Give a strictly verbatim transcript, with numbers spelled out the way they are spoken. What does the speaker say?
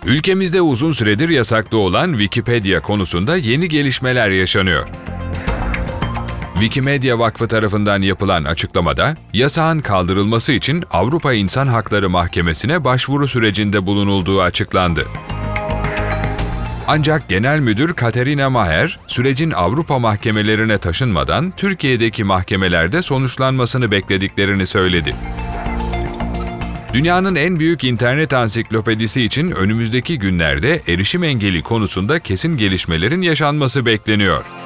Ülkemizde uzun süredir yasaklı olan Wikipedia konusunda yeni gelişmeler yaşanıyor. Wikimedia Vakfı tarafından yapılan açıklamada, yasağın kaldırılması için Avrupa İnsan Hakları Mahkemesi'ne başvuru sürecinde bulunulduğu açıklandı. Ancak Genel Müdür Katerina Maher, sürecin Avrupa mahkemelerine taşınmadan Türkiye'deki mahkemelerde sonuçlanmasını beklediklerini söyledi. Dünyanın en büyük internet ansiklopedisi için önümüzdeki günlerde erişim engeli konusunda kesin gelişmelerin yaşanması bekleniyor.